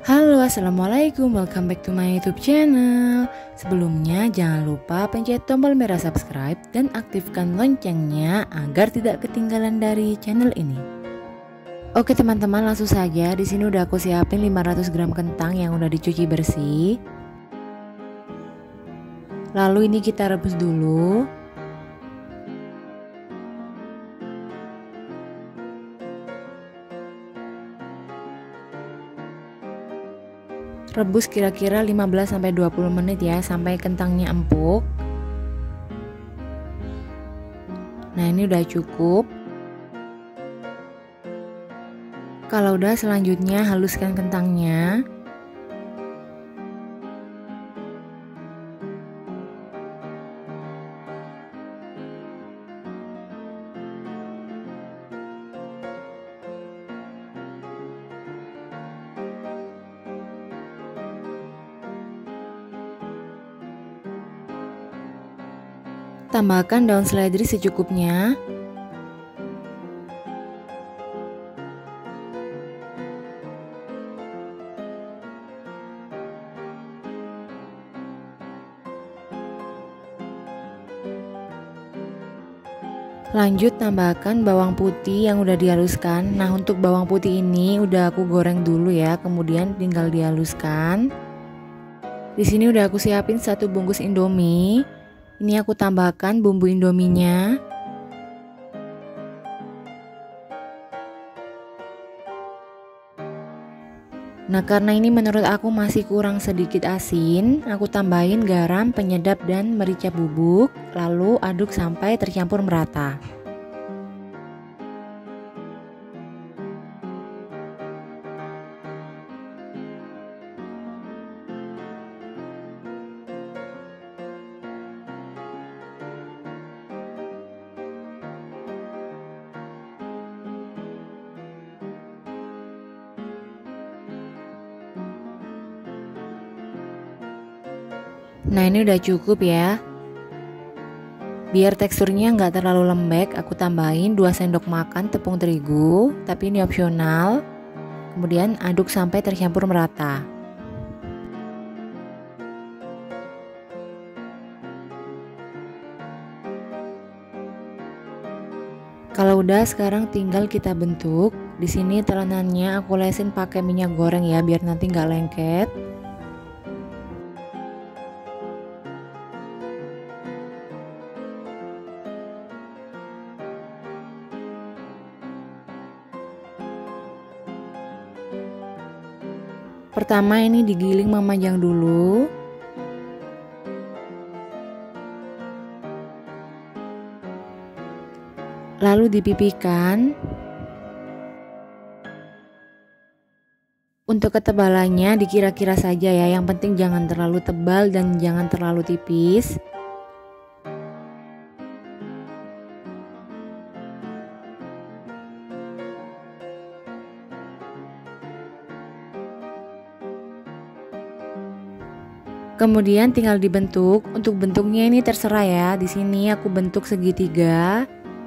Halo, assalamualaikum, welcome back to my YouTube channel. Sebelumnya jangan lupa pencet tombol merah subscribe dan aktifkan loncengnya agar tidak ketinggalan dari channel ini. Oke teman-teman, langsung saja. Di sini udah aku siapin 500 gram kentang yang udah dicuci bersih. Lalu ini kita rebus dulu. Rebus kira-kira 15-20 menit ya, sampai kentangnya empuk. Nah, ini udah cukup. Kalau udah, selanjutnya haluskan kentangnya. Tambahkan daun seledri secukupnya. Lanjut tambahkan bawang putih yang udah dihaluskan. Nah, untuk bawang putih ini udah aku goreng dulu ya, kemudian tinggal dihaluskan. Di sini udah aku siapin 1 bungkus Indomie. Ini aku tambahkan bumbu Indominya. Nah, karena ini menurut aku masih kurang sedikit asin, aku tambahin garam, penyedap dan merica bubuk, lalu aduk sampai tercampur merata. Nah, ini udah cukup ya. Biar teksturnya nggak terlalu lembek, aku tambahin 2 sendok makan tepung terigu, tapi ini opsional. Kemudian aduk sampai tercampur merata. Kalau udah, sekarang tinggal kita bentuk. Di sini telanannya aku lesin pakai minyak goreng ya, biar nanti nggak lengket. Pertama ini digiling memanjang dulu. Lalu dipipihkan. Untuk ketebalannya dikira-kira saja ya, yang penting jangan terlalu tebal dan jangan terlalu tipis. Kemudian tinggal dibentuk. Untuk bentuknya ini terserah ya. Di sini aku bentuk segitiga.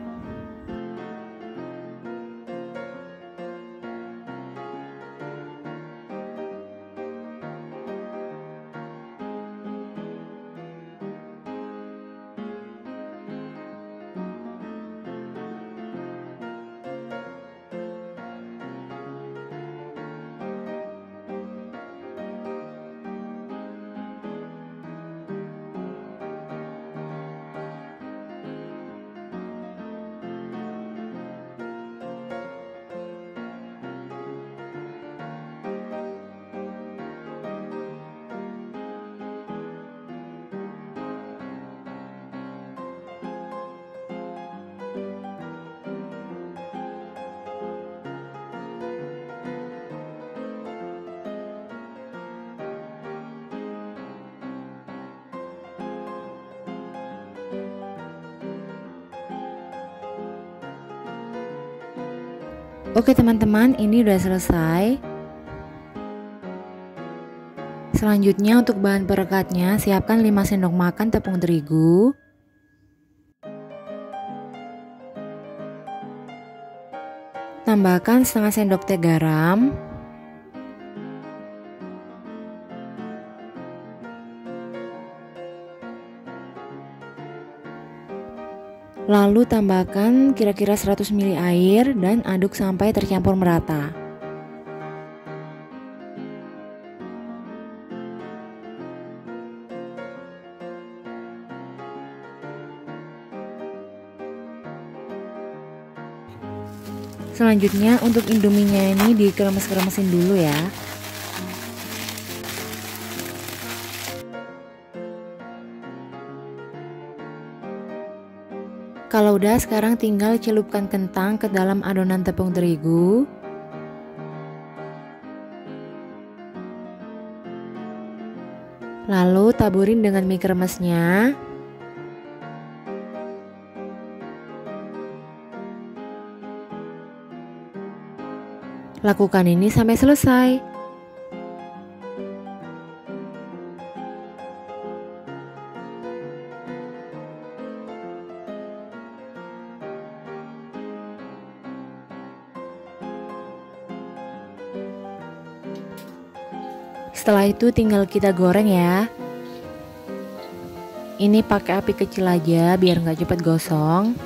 Oke teman-teman, ini udah selesai. Selanjutnya untuk bahan perekatnya, siapkan 5 sendok makan tepung terigu. Tambahkan setengah sendok teh garam. Lalu tambahkan kira-kira 100 ml air dan aduk sampai tercampur merata. Selanjutnya untuk indominya ini dikremes-kremesin dulu ya. Kalau udah, sekarang tinggal celupkan kentang ke dalam adonan tepung terigu. Lalu taburin dengan mie kremesnya. Lakukan ini sampai selesai. Setelah itu tinggal kita goreng ya. Ini pakai api kecil aja biar nggak cepat gosong.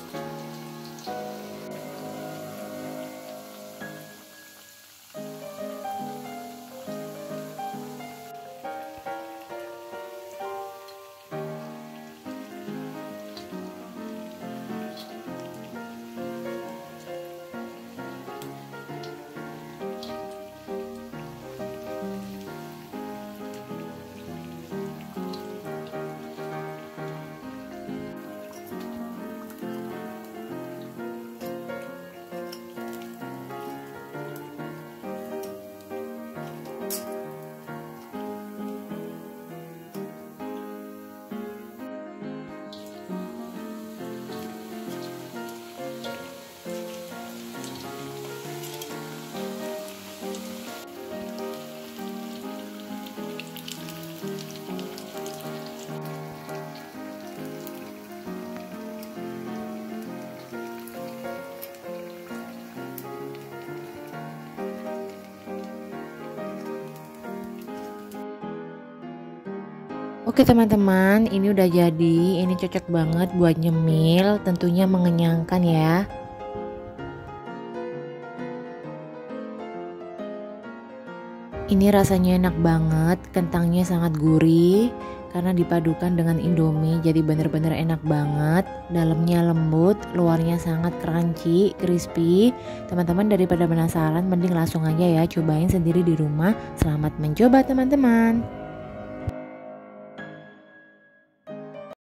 Oke teman-teman, ini udah jadi. Ini cocok banget buat nyemil, tentunya mengenyangkan ya. Ini rasanya enak banget, kentangnya sangat gurih karena dipadukan dengan indomie, jadi bener-bener enak banget. Dalamnya lembut, luarnya sangat crunchy, crispy. Teman-teman daripada penasaran, mending langsung aja ya cobain sendiri di rumah. Selamat mencoba teman-teman.